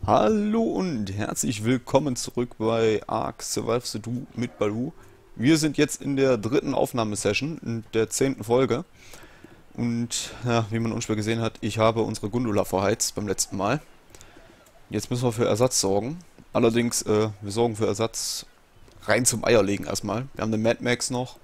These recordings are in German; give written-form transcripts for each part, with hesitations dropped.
Hallo und herzlich willkommen zurück bei Ark Survive the Do mit Baloo. Wir sind jetzt in der dritten Aufnahmesession, in der 10. Folge. Und ja, wie man unschwer gesehen hat, ich habe unsere Gundula verheizt beim letzten Mal. Jetzt müssen wir für Ersatz sorgen. Allerdings, wir sorgen für Ersatz rein zum Eierlegen erstmal. Wir haben den Mad Max noch.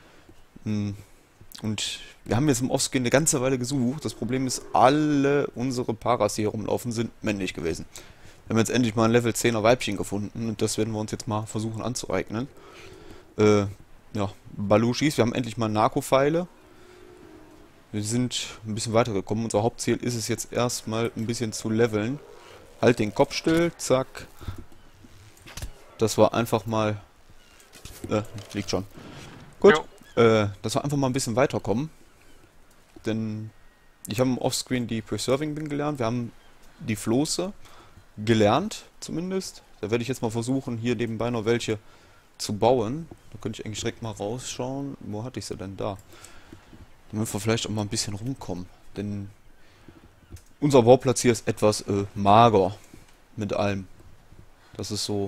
Und wir haben jetzt im Offscreen eine ganze Weile gesucht. Das Problem ist, alle unsere Paras, die hier rumlaufen, sind männlich gewesen. Wir haben jetzt endlich mal ein Level 10er Weibchen gefunden und das werden wir uns jetzt mal versuchen anzueignen. Ja, Balushis, wir haben endlich mal Narko-Pfeile. Wir sind ein bisschen weitergekommen. Unser Hauptziel ist es jetzt erstmal ein bisschen zu leveln. Halt den Kopf still, zack. Das war einfach mal... liegt schon. Gut, Jo. dass wir einfach mal ein bisschen weiterkommen. Denn ich habe im Offscreen die Preserving Bin gelernt. Wir haben die Floße gelernt, zumindest. Da werde ich jetzt mal versuchen, hier nebenbei noch welche zu bauen. Da könnte ich eigentlich direkt mal rausschauen. Wo hatte ich sie denn da? Damit wir vielleicht auch mal ein bisschen rumkommen. Denn unser Bauplatz hier ist etwas mager mit allem. Das ist so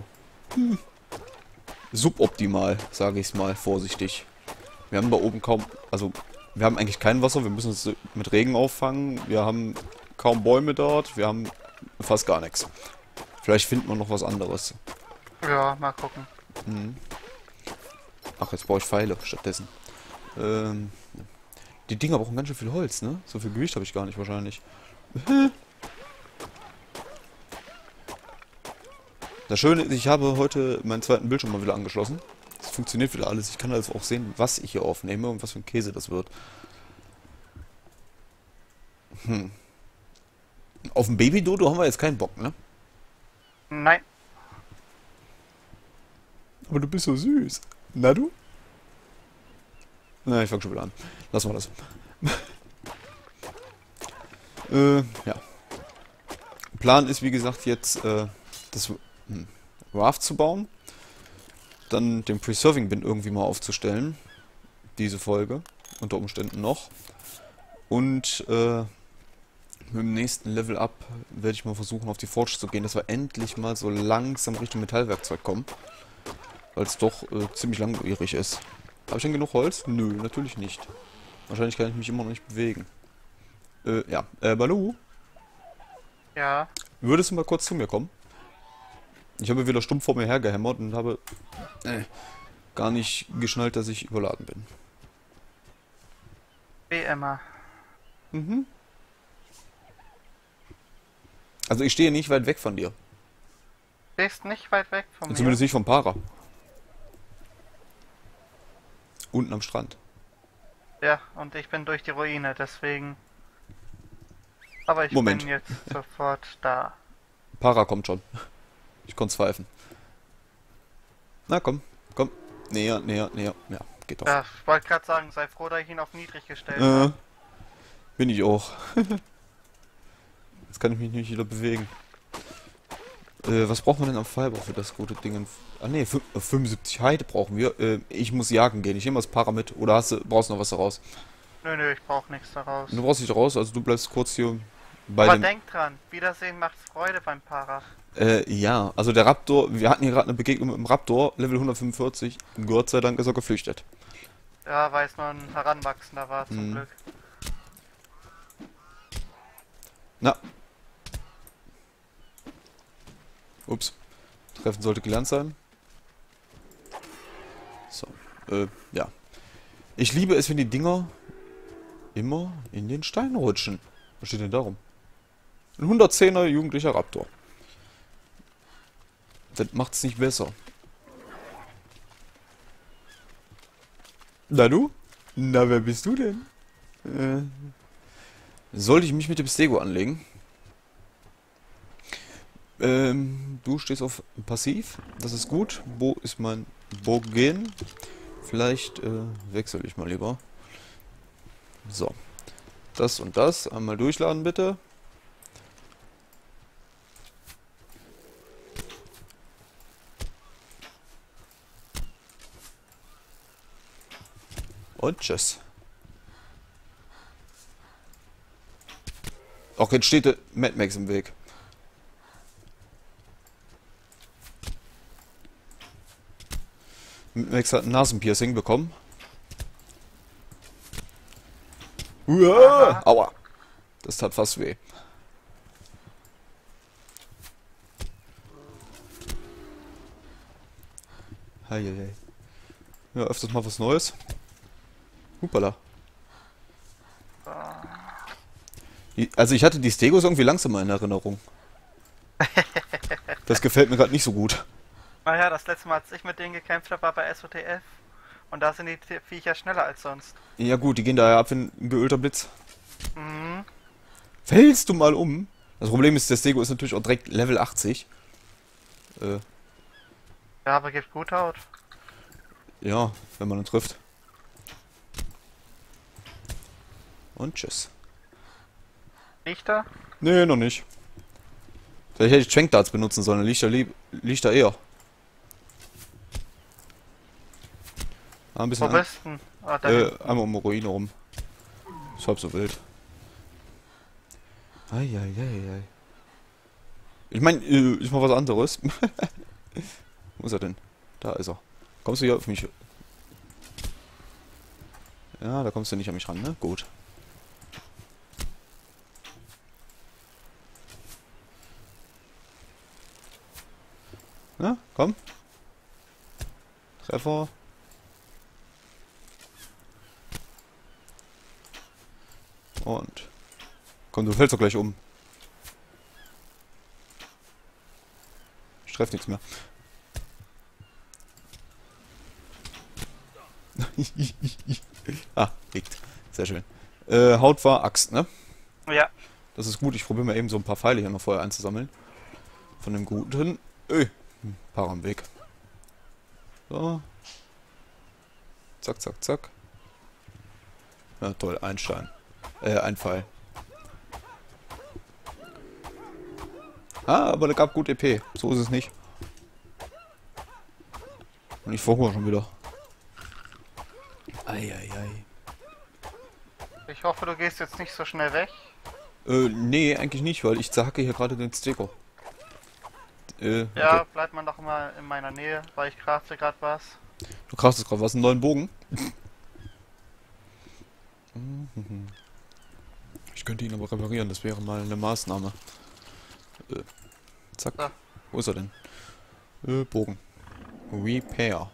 suboptimal, sage ich es mal vorsichtig. Wir haben da oben kaum, also wir haben eigentlich kein Wasser, wir müssen es mit Regen auffangen. Wir haben kaum Bäume dort, wir haben fast gar nichts. Vielleicht finden wir noch was anderes. Ja, mal gucken. Ach, jetzt brauche ich Pfeile stattdessen. Ähm, die Dinger brauchen ganz schön viel Holz, ne? So viel Gewicht habe ich gar nicht wahrscheinlich. Das Schöne ist, ich habe heute meinen zweiten Bildschirm mal wieder angeschlossen. Es funktioniert wieder alles. Ich kann also auch sehen, was ich hier aufnehme und was für ein Käse das wird. Auf dem Baby-Dodo haben wir jetzt keinen Bock, ne? Nein. Aber du bist so süß. Na du? Na, ich fange schon wieder an. Lassen wir das. Ja. Plan ist, wie gesagt, jetzt das Raft zu bauen. Dann den Preserving Bin irgendwie mal aufzustellen. Diese Folge. Unter Umständen noch. Und mit dem nächsten Level Up werde ich mal versuchen, auf die Forge zu gehen, dass wir endlich mal so langsam Richtung Metallwerkzeug kommen. Weil es doch ziemlich langwierig ist. Habe ich denn genug Holz? Nö, natürlich nicht. Wahrscheinlich kann ich mich immer noch nicht bewegen. Ja. Balu, Ja. würdest du mal kurz zu mir kommen? Ich habe wieder stumpf vor mir hergehämmert und habe gar nicht geschnallt, dass ich überladen bin. Wie immer. Mhm. Also ich stehe nicht weit weg von dir. Stehst nicht weit weg von mir. Zumindest nicht vom Para. Unten am Strand. Ja, und ich bin durch die Ruine, deswegen. Aber ich Moment. bin jetzt sofort da. Para kommt schon. Ich konnte pfeifen. Na komm, komm. Näher, näher, näher. Ja, geht doch. Ja, ich wollte gerade sagen, sei froh, dass ich ihn auf niedrig gestellt Äh, habe. bin ich auch. Jetzt kann ich mich nicht wieder bewegen. Was braucht man denn am Fiber für das gute Ding? Ah ne, 75 Heide brauchen wir. Ich muss jagen gehen. Ich nehme das Para mit. Oder brauchst du noch was daraus? Nö, ich brauche nichts daraus. Du brauchst nicht raus, also du bleibst kurz hier bei Aber dem... denk dran, Wiedersehen macht Freude beim Para. Ja, also der Raptor, wir hatten hier gerade eine Begegnung mit dem Raptor, Level 145. Gott sei Dank ist er geflüchtet. Ja, weil es nur ein Heranwachsender war, zum Glück. Na. Ups. Treffen sollte gelernt sein. So. Ja. Ich liebe es, wenn die Dinger immer in den Stein rutschen. Was steht denn darum? Ein 110er jugendlicher Raptor. Das macht's nicht besser. Na du? Na, wer bist du denn? Sollte ich mich mit dem Stego anlegen? Du stehst auf Passiv. Das ist gut. Wo ist mein Bogen? Vielleicht wechsle ich mal lieber. So. Das und das. Einmal durchladen bitte. Und tschüss. Auch jetzt steht der Mad Max im Weg. Max hat ein Nasenpiercing bekommen. Uah, aua. Das tat fast weh. Heieiei. Ja, öfters mal was Neues. Hupala. Also ich hatte die Stegos irgendwie langsamer in Erinnerung. Das gefällt mir gerade nicht so gut. Naja, das letzte Mal, als ich mit denen gekämpft habe, war bei SOTF. Und da sind die Viecher schneller als sonst. Ja gut, die gehen da ja ab wie ein geölter Blitz. Mhm. Fällst du mal um? Das Problem ist, der Stego ist natürlich auch direkt Level 80. Ja, aber gibt gut Haut. Ja, wenn man ihn trifft. Und tschüss. Liegt er? Nee, noch nicht. Vielleicht hätte ich Trank Darts benutzen sollen, dann liegt er eher. Ah, ein bisschen Wo bist du? Ah, da hinten. einmal um die Ruine rum. Ist halb so wild. Eieiei. Ich meine, ist mal was anderes. Wo ist er denn? Da ist er. Kommst du hier auf mich? Ja, da kommst du nicht an mich ran, ne? Gut. Na, komm. Treffer. Und. Komm, du fällst doch gleich um. Ich treffe nichts mehr. Ah, liegt. Sehr schön. Haut war Axt, ne? Ja. Das ist gut. Ich probiere mal eben so ein paar Pfeile hier noch vorher einzusammeln. Von dem Guten. Paar am Weg. So. Zack, zack, zack. Ja, toll. Ein Stein. Ein Pfeil. Ah, aber da gab gut EP. So ist es nicht. Und ich verhungere schon wieder. Eieiei. Ich hoffe, du gehst jetzt nicht so schnell weg. Nee, eigentlich nicht, weil ich zerhacke hier gerade den Stego. Ja, Okay. bleibt man doch mal in meiner Nähe, weil ich crafte gerade was. Du kraftest gerade was, einen neuen Bogen? Ich könnte ihn aber reparieren, das wäre mal eine Maßnahme. Zack. So. Wo ist er denn? Bogen. Repair.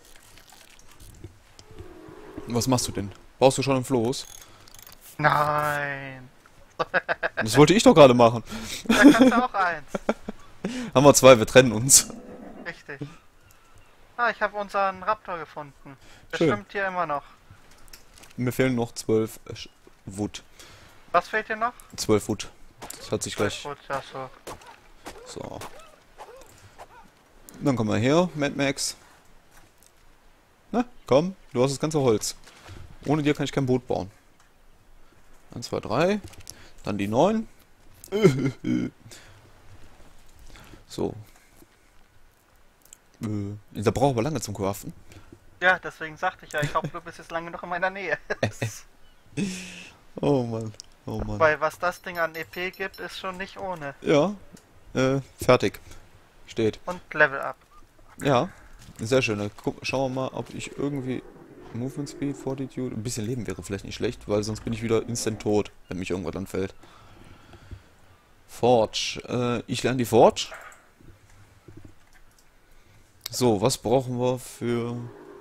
Was machst du denn? Baust du schon ein Floß? Nein. Das wollte ich doch gerade machen. Da kannst du auch eins. Haben wir zwei, wir trennen uns. Richtig. Ah, ich habe unseren Raptor gefunden. Der Schön. schwimmt hier immer noch. Mir fehlen noch 12 Wood. Was fehlt dir noch? 12 Wood. Das hat sich gleich... Gut, ja, so. So. Dann komm mal her, Mad Max. Na, komm, du hast das ganze Holz. Ohne dir kann ich kein Boot bauen. 1, 2, 3. Dann die 9. So. Da braucht aber lange zum Craften. Ja, deswegen sagte ich ja, ich hoffe, du bist jetzt lange noch in meiner Nähe. Oh Mann. Oh Mann. Weil was das Ding an EP gibt, ist schon nicht ohne. Ja. Fertig. Steht. Und Level Up. Ja. Sehr schön. Dann schauen wir mal, ob ich irgendwie... Movement Speed, Fortitude... Ein bisschen Leben wäre vielleicht nicht schlecht, weil sonst bin ich wieder instant tot, wenn mich irgendwas anfällt. Forge. Ich lerne die Forge. So, was brauchen wir für...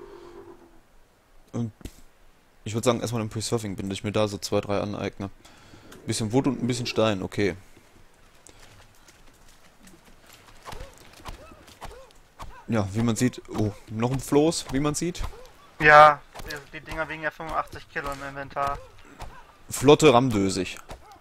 Ich würde sagen, erstmal ein Preserving bin, dass ich mir da so 2, 3 aneigne. Ein bisschen Wood und ein bisschen Stein, okay. Ja, wie man sieht... Oh, noch ein Floß, wie man sieht. Ja, die Dinger wiegen ja 85 Kilo im Inventar. Flotte Ramdösig.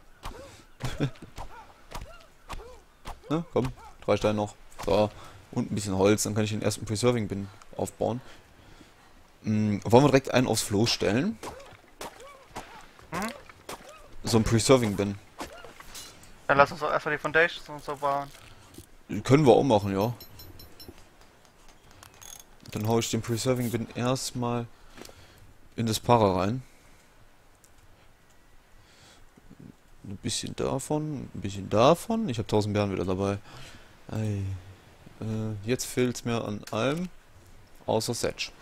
Na, komm, 3 Steine noch. So, und ein bisschen Holz, dann kann ich den ersten Preserving Bin aufbauen. Wollen wir direkt einen aufs Floß stellen? Hm? So ein Preserving Bin. Dann lass uns doch erstmal die Foundations und so bauen. Können wir auch machen, ja. Dann hau ich den Preserving Bin erstmal in das Para rein. Ein bisschen davon, ein bisschen davon. Ich habe 1000 Beeren wieder dabei. Ei. Jetzt fehlt es mir an allem. außer Sedge.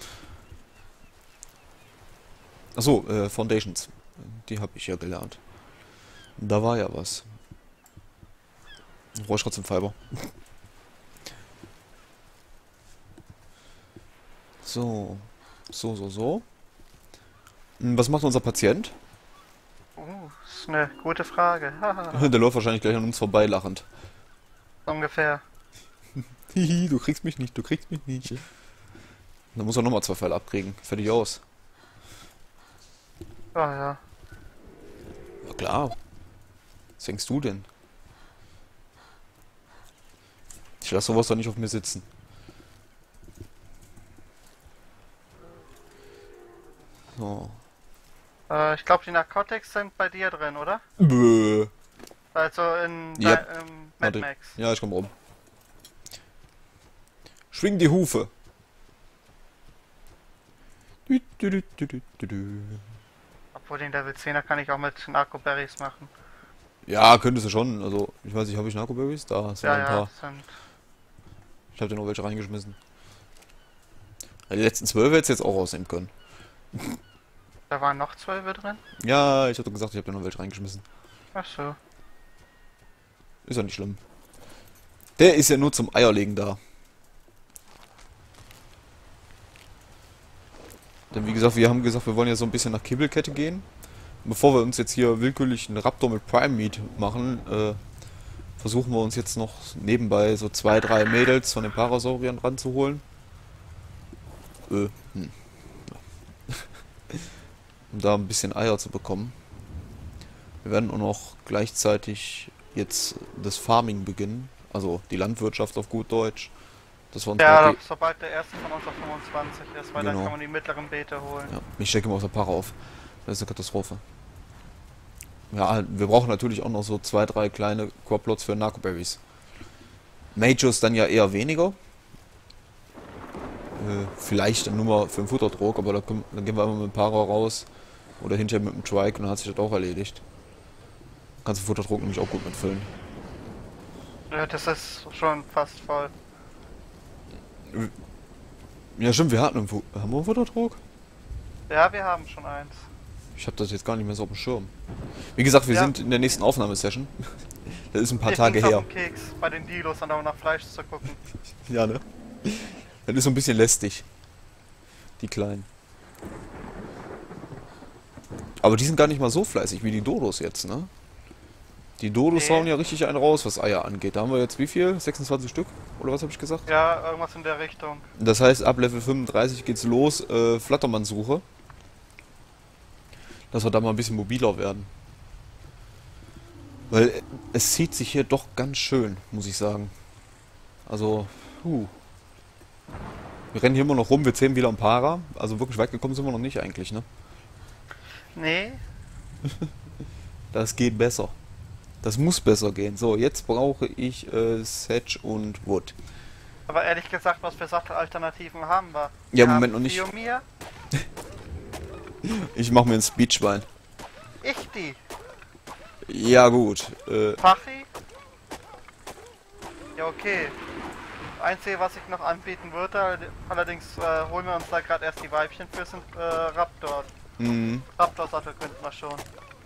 Achso, Foundations. Die habe ich ja gelernt. Da war ja was. Brauche ich trotzdem Fiber. So. So. Was macht unser Patient? Ist eine gute Frage. Haha, Der läuft wahrscheinlich gleich an uns vorbei lachend. ungefähr. Hihi, du kriegst mich nicht, du kriegst mich nicht. Dann muss er nochmal 2 Pfeile abkriegen. Fertig aus. Ah ja. Ja klar. Was denkst du denn? Ich lasse sowas doch nicht auf mir sitzen. So. Ich glaube, die Narcotics sind bei dir drin, oder? Bäh. Also in Yep. Mad Warte. Max. Ja, ich komm rum. Schwing die Hufe. Dü, dü, dü, dü, dü, dü, dü. Obwohl den Level 10er kann ich auch mit Narco-Berries machen. Ja, könntest du schon. Also, ich weiß nicht, habe ich Narcoberries? Da sind Ja, ein paar. sind. Ich habe dir noch welche reingeschmissen. Ja, die letzten 12 hättest du jetzt auch rausnehmen können. Da waren noch 12 drin? Ja, ich hatte gesagt, ich habe dir noch welche reingeschmissen. Ach so. Ist ja nicht schlimm. Der ist ja nur zum Eierlegen da. Denn wie gesagt, wir haben gesagt, wir wollen ja so ein bisschen nach Kibbelkette gehen. Bevor wir uns jetzt hier willkürlich einen Raptor mit Prime Meat machen, versuchen wir uns jetzt noch nebenbei so 2, 3 Mädels von den Parasauriern ranzuholen. Um da ein bisschen Eier zu bekommen. Wir werden auch noch gleichzeitig jetzt das Farming beginnen. Also die Landwirtschaft auf gut Deutsch. Das war uns Ja, mal sobald der erste von uns auf 25 ist, weil dann Genau. kann man die mittleren Beete holen. ja, ich stecke immer aus der Para auf. Das ist eine Katastrophe. Ja, wir brauchen natürlich auch noch so 2, 3 kleine Quadplots für Narcoberries. Majors dann ja eher weniger. Vielleicht dann nur mal für den Futterdruck, aber dann gehen wir einfach mit dem Para raus. Oder hinterher mit dem Trike und dann hat sich das auch erledigt. Kannst du Futterdruck nämlich auch gut mitfüllen. Ja, das ist schon fast voll. Ja stimmt, wir hatten haben wir einen Futterdruck? Ja, wir haben schon eins. Ich habe das jetzt gar nicht mehr so auf dem Schirm. Wie gesagt, wir Ja. sind in der nächsten Aufnahmesession. Das ist ein paar Mir Tage ging's her. auf den Keks, bei den Dilos andauernd nach Fleisch zu gucken. Ja, ne? Das ist so ein bisschen lästig. Die Kleinen. Aber die sind gar nicht mal so fleißig wie die Dodos jetzt, ne? Die Dodos Nee. hauen ja richtig einen raus, was Eier angeht. Da haben wir jetzt wie viel? 26 Stück? Oder was habe ich gesagt? Ja, irgendwas in der Richtung. Das heißt, ab Level 35 geht's los, Flattermann-Suche. Dass wir da mal ein bisschen mobiler werden. Weil es zieht sich hier doch ganz schön, muss ich sagen. Also, Wir rennen hier immer noch rum, wir zählen wieder ein Para. Also wirklich weit gekommen sind wir noch nicht eigentlich, ne? Nee, Das geht besser. Das muss besser gehen. So, jetzt brauche ich Sedge und Wood. aber ehrlich gesagt, was für Sattelalternativen haben wir? Ja, Wir Moment haben noch nicht. Biomir, Ich mache mir ein Speechbein. ich die, Ja gut. Pachi. Ja, okay. Einzige, was ich noch anbieten würde, allerdings holen wir uns da gerade erst die Weibchen für, sind Raptor. Raptor-Sattel könnten wir schon.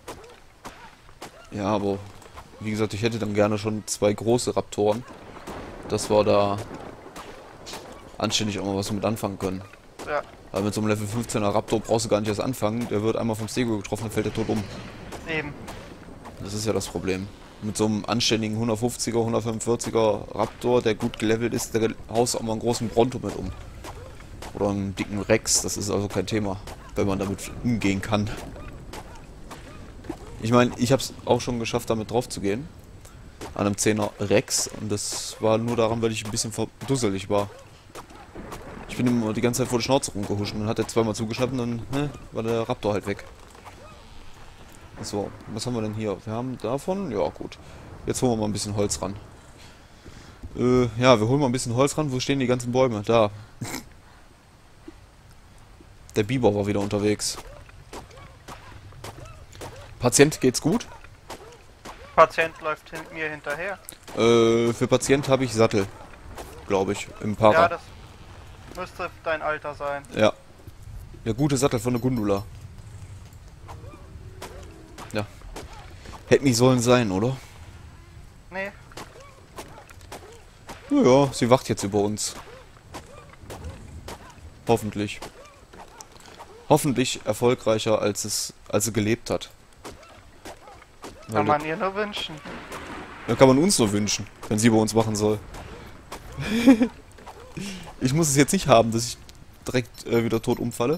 Ja, aber wie gesagt, ich hätte dann gerne schon 2 große Raptoren, dass wir da anständig auch mal was mit anfangen können. Ja, Weil mit so einem Level 15er Raptor brauchst du gar nicht erst anfangen, der wird einmal vom Stego getroffen, dann fällt der tot um. eben. Das ist ja das Problem. Mit so einem anständigen 150er, 145er Raptor, der gut gelevelt ist, der haust auch mal einen großen Bronto mit um. Oder einen dicken Rex, das ist also kein Thema, wenn man damit umgehen kann. Ich meine, ich habe es auch schon geschafft, damit drauf zu gehen. An einem 10er Rex. Und das war nur daran, weil ich ein bisschen verdusselig war. Ich bin immer die ganze Zeit vor der Schnauze rumgehuscht und dann hat er zweimal zugeschnappt und dann war der Raptor halt weg. So, was haben wir denn hier? Wir haben davon, ja gut. Jetzt holen wir mal ein bisschen Holz ran. Ja, wir holen mal ein bisschen Holz ran. Wo stehen die ganzen Bäume? Da. Der Biber war wieder unterwegs. Patient geht's gut? Patient läuft mir hinterher. Für Patient habe ich Sattel. Glaube ich. Im Para. Ja, das Müsste dein Alter sein. Ja. Der gute Sattel von der Gundula. Ja. Hätte nicht sollen sein, oder? Nee. Ja, sie wacht jetzt über uns. Hoffentlich. Hoffentlich erfolgreicher, als sie gelebt hat. Kann man ihr nur wünschen. Dann kann man uns nur wünschen, wenn sie bei uns wachen soll. Ich muss es jetzt nicht haben, dass ich direkt wieder tot umfalle.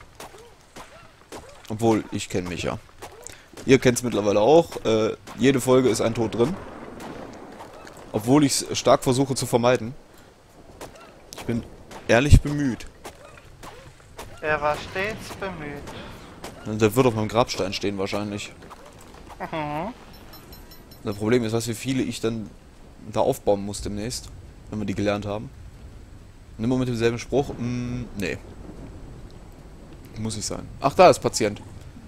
Obwohl, ich kenne mich ja. Ihr kennt es mittlerweile auch. Jede Folge ist ein Tod drin. Obwohl ich es stark versuche zu vermeiden. Ich bin ehrlich bemüht. Er war stets bemüht. Der wird auf meinem Grabstein stehen wahrscheinlich. Mhm. Das Problem ist, was wie viele ich dann da aufbauen muss demnächst. Wenn wir die gelernt haben. Und immer mit demselben Spruch. Nee. Muss ich sein. Ach, da ist Patient.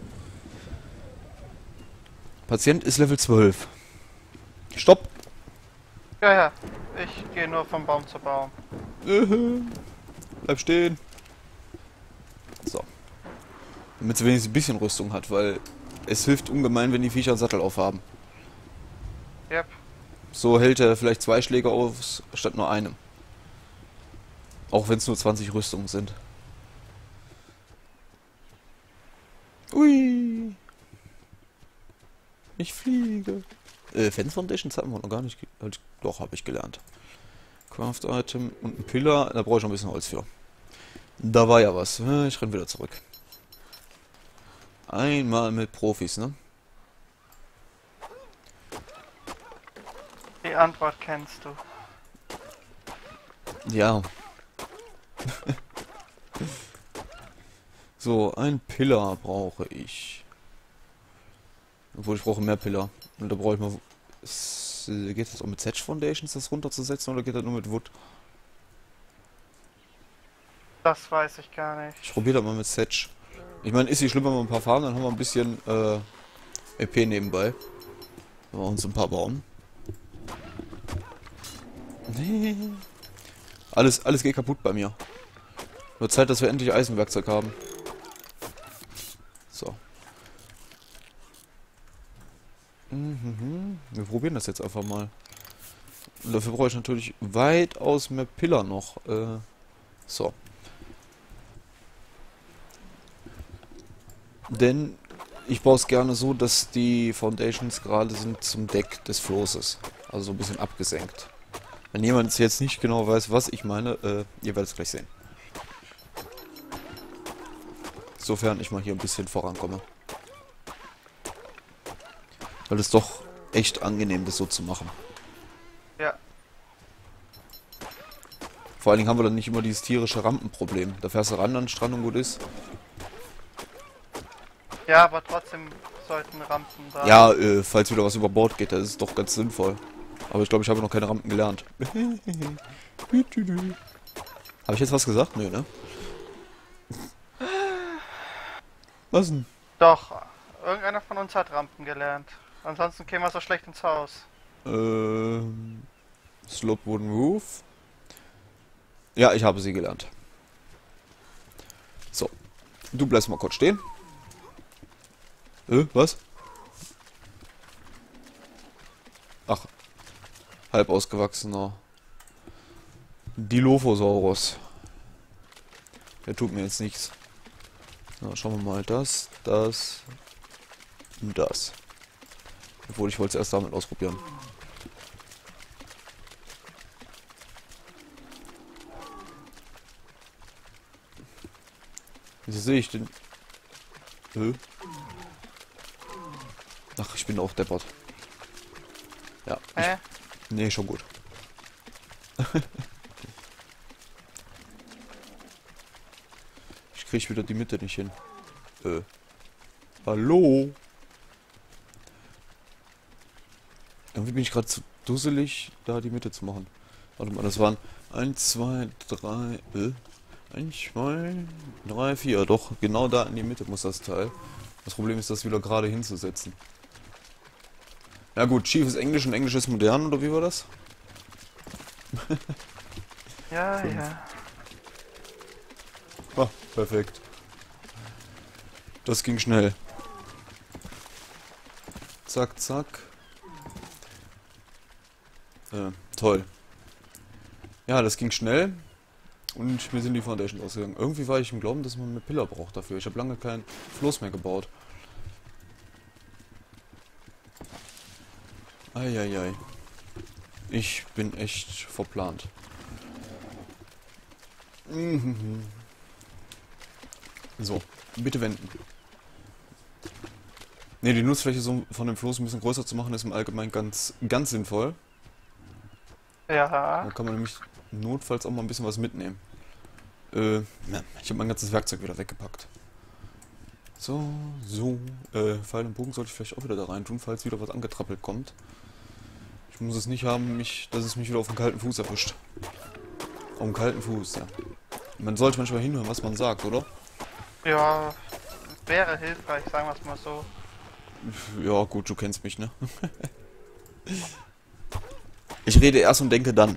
Patient ist Level 12. Stopp! Ja, ja. Ich gehe nur von Baum zu Baum. Bleib stehen. So. Damit sie wenigstens ein bisschen Rüstung hat, weil es hilft ungemein, wenn die Viecher einen Sattel aufhaben. Yep. So hält er vielleicht 2 Schläge aus, statt nur einem. Auch wenn es nur 20 Rüstungen sind. Ui. Ich fliege. Fans Foundations hatten wir noch gar nicht. Doch, habe ich gelernt. Craft Item und ein Pillar. Da brauche ich noch ein bisschen Holz für. Da war ja was. Ich renn wieder zurück. Einmal mit Profis, ne? Die Antwort kennst du. Ja. So, ein Pillar brauche ich. Obwohl, ich brauche mehr Pillar. Und da brauche ich mal... Geht das auch mit Sedge Foundations, das runterzusetzen, oder geht das nur mit Wood? Das weiß ich gar nicht. Ich probiere das mal mit Sedge. Ich meine, ist nicht schlimm, wenn wir ein paar fahren, dann haben wir ein bisschen EP nebenbei. Wenn wir uns ein paar bauen. Alles geht kaputt bei mir. Nur Zeit, dass wir endlich Eisenwerkzeug haben. So. Wir probieren das jetzt einfach mal. Und dafür brauche ich natürlich weitaus mehr Pillar noch. So. Denn ich baue es gerne so, dass die Foundations gerade sind zum Deck des Flosses. Also so ein bisschen abgesenkt. Wenn jemand jetzt nicht genau weiß, was ich meine, ihr werdet es gleich sehen. Sofern ich mal hier ein bisschen vorankomme. Weil es doch echt angenehm ist, so zu machen. Ja. Vor allen Dingen haben wir dann nicht immer dieses tierische Rampenproblem. Da fährst du ran an den Strand und gut ist. Ja, aber trotzdem sollten Rampen da. Ja, falls wieder was über Bord geht, das ist doch ganz sinnvoll. Aber ich glaube, ich habe noch keine Rampen gelernt. Habe ich jetzt was gesagt? Nö, ne? Was denn? Doch, irgendeiner von uns hat Rampen gelernt. Ansonsten kämen wir so schlecht ins Haus. Slope Wooden Roof. Ja, ich habe sie gelernt. So. Du bleibst mal kurz stehen. Was? Ach. Halb ausgewachsener Dilophosaurus. Der tut mir jetzt nichts. Na, schauen wir mal. Das und das. Obwohl, ich wollte es erst damit ausprobieren. Wieso sehe ich den? Ach, ich bin auch deppert. Ja. Nee, schon gut. Ich krieg wieder die Mitte nicht hin. Hallo? Irgendwie bin ich gerade zu dusselig, da die Mitte zu machen. Warte mal, das waren 1, 2, 3, 1, 2, 3, 4. Doch, genau da in die Mitte muss das Teil. Das Problem ist, das wieder gerade hinzusetzen. Ja gut, Chief ist Englisch und Englisch ist modern, oder wie war das? Ja, ja. Ah, perfekt. Das ging schnell. Zack, zack. Toll. Ja, das ging schnell. Und mir sind die Foundations ausgegangen. Irgendwie war ich im Glauben, dass man eine Pillar braucht dafür. Ich habe lange keinen Floß mehr gebaut. Eieiei. Ich bin echt verplant. So, bitte wenden. Ne, die Nutzfläche so von dem Floß ein bisschen größer zu machen, ist im Allgemeinen ganz sinnvoll. Ja. Da kann man nämlich notfalls auch mal ein bisschen was mitnehmen. Ja, ich habe mein ganzes Werkzeug wieder weggepackt. So. Pfeil und Bogen sollte ich vielleicht auch wieder da rein tun, falls wieder was angetrappelt kommt. Ich muss es nicht haben, dass es mich wieder auf den kalten Fuß erwischt. Auf den kalten Fuß, ja. Man sollte manchmal hinhören, was man sagt, oder? Ja, wäre hilfreich, sagen wir es mal so. Ja, gut, du kennst mich, ne? Ich rede erst und denke dann.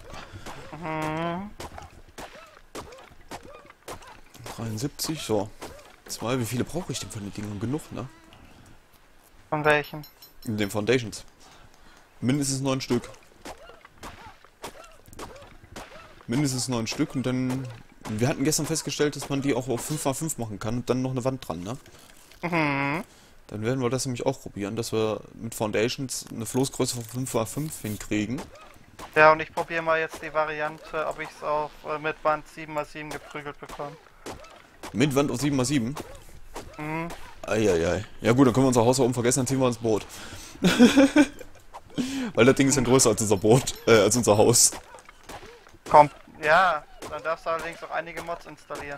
73, so. 2, wie viele brauche ich denn von den Dingen? Genug, ne? Von welchen? In den Foundations. Mindestens 9 Stück. Mindestens 9 Stück und dann... Wir hatten gestern festgestellt, dass man die auch auf 5x5 machen kann und dann noch eine Wand dran, ne? Dann werden wir das nämlich auch probieren, dass wir mit Foundations eine Floßgröße von 5x5 hinkriegen. Ja, und ich probiere mal jetzt die Variante, ob ich es auf mit Wand 7x7 geprügelt bekomme. Mit Wand auf 7x7? Eieiei. Ja gut, dann können wir unser Haus da oben vergessen, dann ziehen wir ins Boot. Weil das Ding ist dann größer als unser Boot, als unser Haus. Kommt. Ja, dann darfst du allerdings auch einige Mods installieren.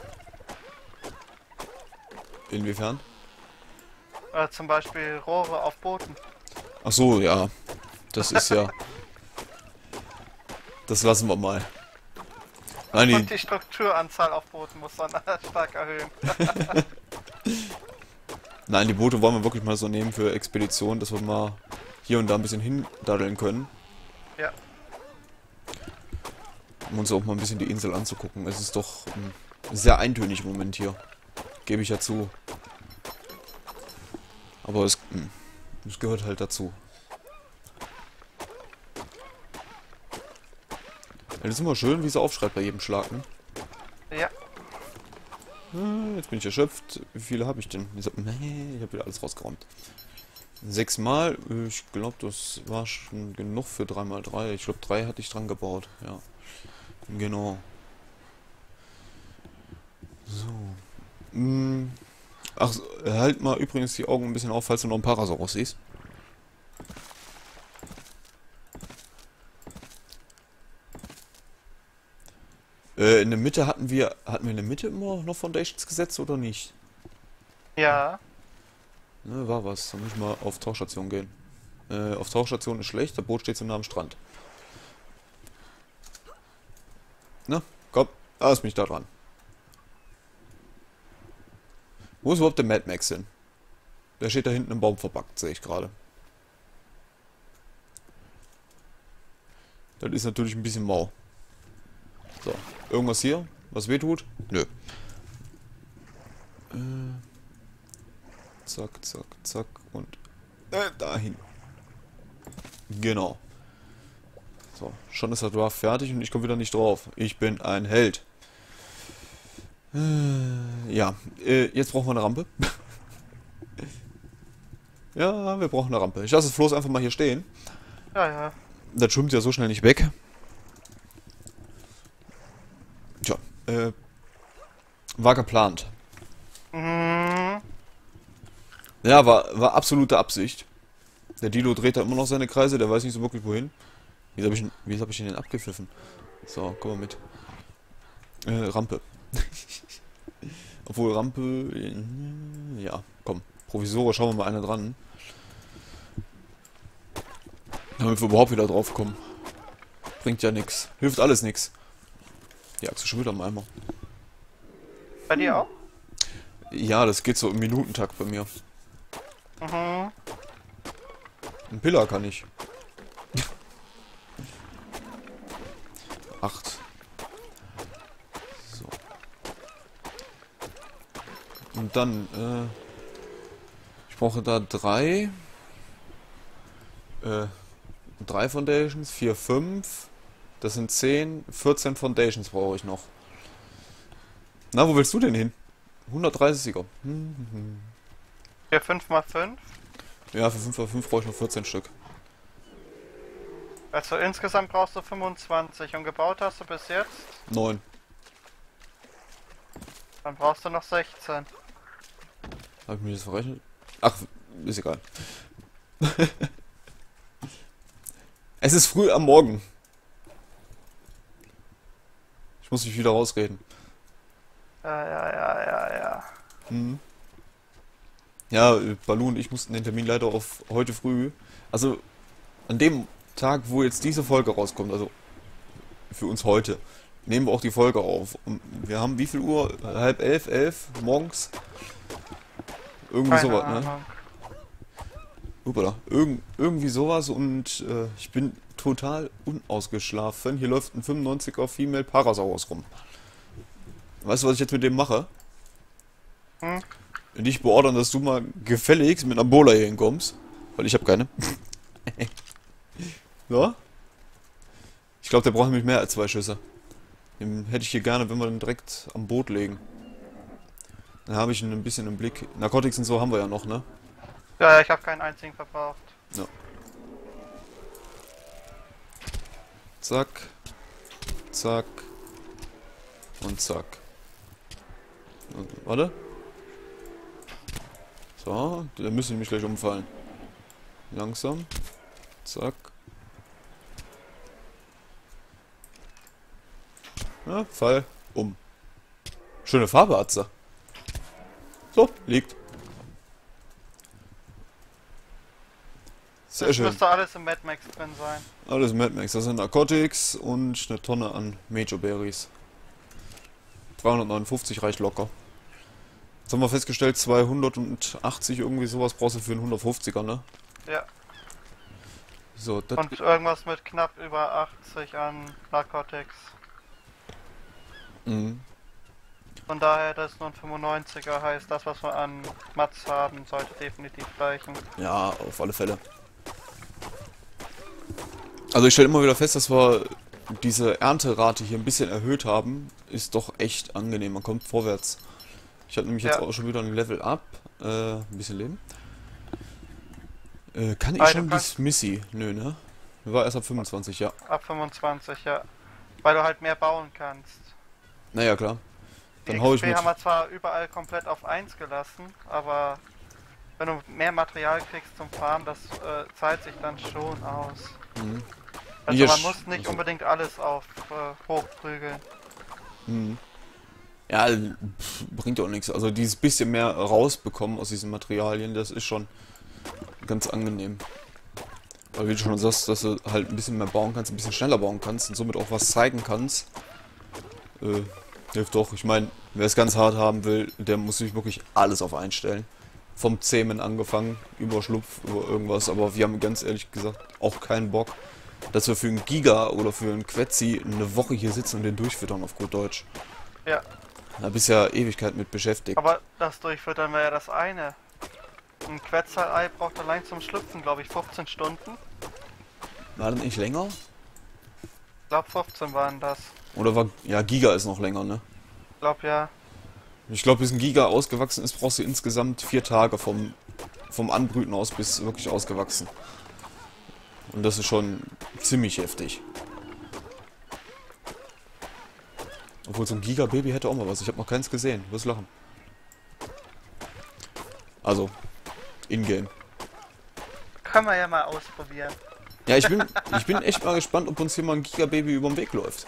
Inwiefern? Zum Beispiel Rohre auf Booten. Ach so, ja. Das ist ja... Das lassen wir mal. Nein, Und die Strukturanzahl auf Booten muss man stark erhöhen. Nein, die Boote wollen wir wirklich mal so nehmen für Expeditionen, dass wir mal hier und da ein bisschen hindaddeln können. Ja. Um uns auch mal ein bisschen die Insel anzugucken. Es ist doch sehr eintönig im Moment hier. Gebe ich ja zu. Aber es gehört halt dazu. Ja, das ist immer schön, wie sie aufschreit bei jedem Schlag, ne? Ja. Jetzt bin ich erschöpft. Wie viele habe ich denn? Ich habe wieder alles rausgeräumt. 6 Mal. Ich glaube, das war schon genug für 3x3. Ich glaube, 3 hatte ich dran gebaut. Ja. Genau. So. Ach, halt mal übrigens die Augen ein bisschen auf, falls du noch einen Parasaurus siehst. In der Mitte hatten wir in der Mitte immer noch Foundations gesetzt oder nicht? Ja. Ne, war was. Da muss ich mal auf Tauchstation gehen. Auf Tauchstation ist schlecht, das Boot steht so nah am Strand. Na, komm, lass mich da dran. Wo ist überhaupt der Mad Max hin? Der steht da hinten im Baum verpackt, sehe ich gerade. Das ist natürlich ein bisschen mau. So, irgendwas hier, was wehtut? Nö. Zack, zack, zack und dahin. Genau. So, schon ist der Draft fertig und ich komme wieder nicht drauf. Ich bin ein Held. Ja, jetzt brauchen wir eine Rampe. Ja, wir brauchen eine Rampe. Ich lasse das Floß einfach mal hier stehen. Ja, ja. Das schwimmt ja so schnell nicht weg. Tja, war geplant. Ja, war absolute Absicht. Der Dilo dreht da immer noch seine Kreise, der weiß nicht so wirklich wohin. Wie hab ich ihn denn abgepfiffen? So, komm mal mit. Rampe. Obwohl Rampe... Ja, komm. Provisorisch schauen wir mal eine dran. Damit wir überhaupt wieder drauf kommen. Bringt ja nichts. Hilft alles nichts. Die Achse schon wieder am Eimer. Bei dir auch? Ja, das geht so im Minutentakt bei mir. Ein Pillar kann ich. 8. So. Und dann, ich brauche da 3. 3 Foundations, 4, 5. Das sind 10, 14 Foundations brauche ich noch. Na, wo willst du denn hin? 130er. Für 5 mal 5? Ja, für 5 mal 5 brauche ich noch 14 Stück. Also insgesamt brauchst du 25 und gebaut hast du bis jetzt? 9. Dann brauchst du noch 16. Habe ich mir das verrechnet? Ach, ist egal. Es ist früh am Morgen. Ich muss mich wieder rausreden. Ja. Ja, Balu und ich mussten den Termin leider auf heute früh. Also an dem Tag, wo jetzt diese Folge rauskommt, also für uns heute, nehmen wir auch die Folge auf. Und wir haben wie viel Uhr? Halb 11, 11 morgens? Irgendwie Keine sowas, ne? Ahnung. Upala. Irgendwie sowas und ich bin total unausgeschlafen. Hier läuft ein 95er Female Parasaurus rum. Weißt du, was ich jetzt mit dem mache? Dich beordern, dass du mal gefälligst mit einer Bola hier hinkommst. Weil ich habe keine. So? Ich glaube, der braucht nämlich mehr als 2 Schüsse. Den hätte ich hier gerne, wenn wir den direkt am Boot legen. Dann habe ich ihn ein bisschen im Blick. Narcotics und so haben wir ja noch, ne? Ja, ich habe keinen einzigen verbraucht. Ja. Zack. Zack. Und zack. Und, warte. So, der müsste nämlich gleich umfallen. Langsam. Zack. Ja, Fall. Um. Schöne Farbe hat's da. So, liegt. Sehr Das schön. müsste alles im Mad Max drin sein. Alles Mad Max. Das sind Narcotics und eine Tonne an Major Berries. 359 reicht locker. Jetzt haben wir festgestellt, 280 irgendwie sowas brauchst du für einen 150er, ne? Ja. So, das Und irgendwas mit knapp über 80 an Narcotics. Mhm. Von daher, das ist nur ein 95er, heißt das, was wir an Mats haben, sollte definitiv reichen. Ja, auf alle Fälle. Also ich stelle immer wieder fest, dass wir diese Ernterate hier ein bisschen erhöht haben. Ist doch echt angenehm, man kommt vorwärts. Ich habe nämlich jetzt auch schon wieder ein Level Up. Ein bisschen Leben. Kann ich schon bis Missy? Nö, ne? War erst ab 25, ja. Ab 25, ja. Weil du halt mehr bauen kannst. Naja, klar. Dann Die hau ich XP mit. haben wir zwar überall komplett auf 1 gelassen, aber wenn du mehr Material kriegst zum Farmen, das zahlt sich dann schon aus. Mhm. Also Hier man muss nicht also, unbedingt alles auf hochprügeln. Mhm. Ja, bringt auch nichts. Also dieses bisschen mehr rausbekommen aus diesen Materialien, das ist schon ganz angenehm. Weil wie du schon sagst, dass du halt ein bisschen mehr bauen kannst, ein bisschen schneller bauen kannst und somit auch was zeigen kannst. Hilft doch. Ich meine, wer es ganz hart haben will, der muss sich wirklich alles auf einstellen. Vom Zähmen angefangen, über Schlupf, über irgendwas. Aber wir haben ganz ehrlich gesagt auch keinen Bock, dass wir für einen Giga oder für einen Quetzi eine Woche hier sitzen und den durchfüttern auf gut Deutsch. Ja. Da bist du ja Ewigkeit mit beschäftigt. Aber das Durchfüttern wäre ja das eine. Ein Quetzalei braucht allein zum Schlüpfen, glaube ich, 15 Stunden. War das nicht länger? Ich glaube 15 waren das. Oder war... Ja, Giga ist noch länger, ne? Ich glaube ja. Ich glaube, bis ein Giga ausgewachsen ist, brauchst du insgesamt 4 Tage vom Anbrüten aus bis wirklich ausgewachsen. Und das ist schon ziemlich heftig. Obwohl so ein Giga-Baby hätte auch mal was. Ich habe noch keins gesehen. Du wirst lachen. Also, in-game. Können wir ja mal ausprobieren. Ja, ich bin echt mal gespannt, ob uns hier mal ein Giga-Baby über den Weg läuft.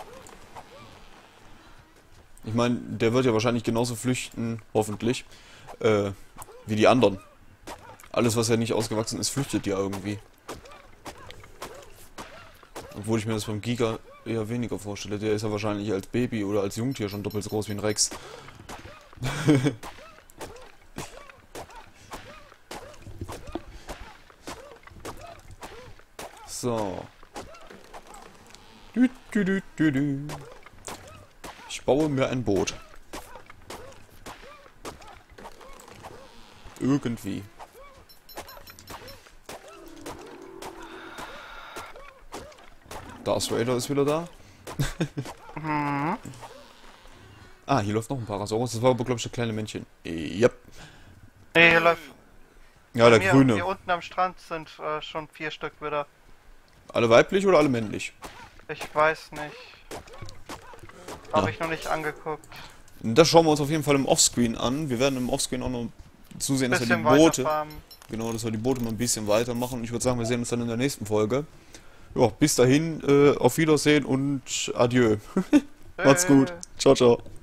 Ich meine, der wird ja wahrscheinlich genauso flüchten, hoffentlich, wie die anderen. Alles, was ja nicht ausgewachsen ist, flüchtet ja irgendwie. Obwohl ich mir das beim Giga eher weniger vorstelle. Der ist ja wahrscheinlich als Baby oder als Jungtier schon doppelt so groß wie ein Rex. So. Ich baue mir ein Boot. Irgendwie. Darth Vader ist wieder da. Mhm. Ah, hier läuft noch ein Parasaurus. Das war aber, glaube ich, das kleine Männchen. Yep. Nee, hier läuft. Ja, der Hier, grüne. hier unten am Strand sind schon 4 Stück wieder. Alle weiblich oder alle männlich? Ich weiß nicht. Habe Ja. ich noch nicht angeguckt. Das schauen wir uns auf jeden Fall im Offscreen an. Wir werden im Offscreen auch noch zusehen, dass wir die Bisschen Boote... weiterfahren. Genau, dass wir die Boote mal ein bisschen weitermachen. Und ich würde sagen, wir sehen uns dann in der nächsten Folge. Ja, bis dahin, auf Wiedersehen und adieu. Macht's gut. Ciao, ciao.